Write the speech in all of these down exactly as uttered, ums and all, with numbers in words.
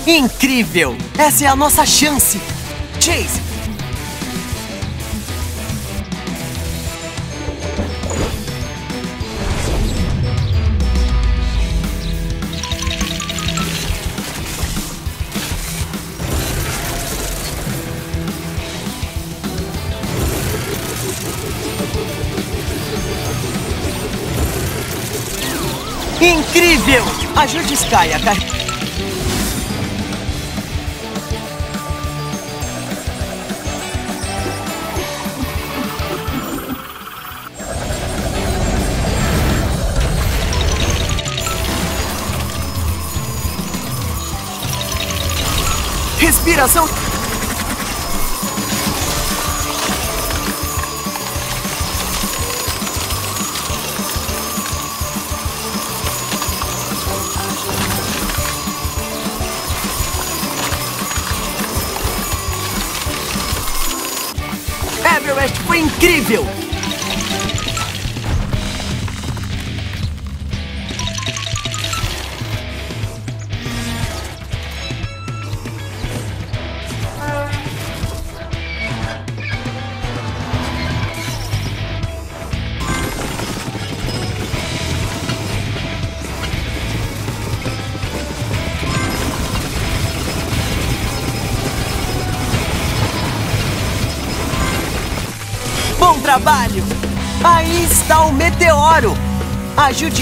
Incrível! Essa é a nossa chance! Chase! Incrível! Ajude Sky a carregar. Respiração. Everest foi incrível! Bom trabalho! Aí está o meteoro! Ajude...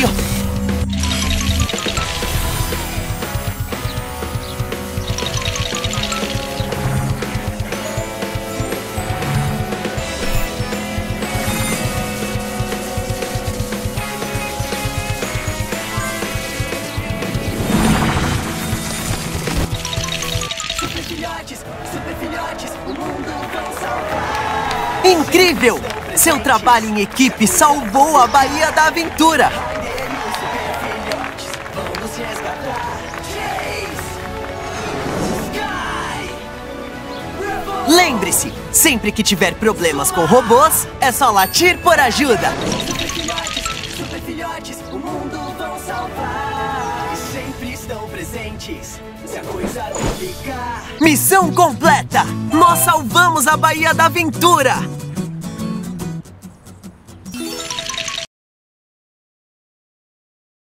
Super filhotes, super filhotes, o mundo vão salvar! Incrível! Seu trabalho em equipe salvou a Baía da Aventura! Lembre-se, sempre que tiver problemas com robôs, é só latir por ajuda! Super filhotes, super filhotes, o mundo vão salvar! E sempre estão presentes, se a coisa complicar. Missão completa! Nós salvamos a Baía da Aventura!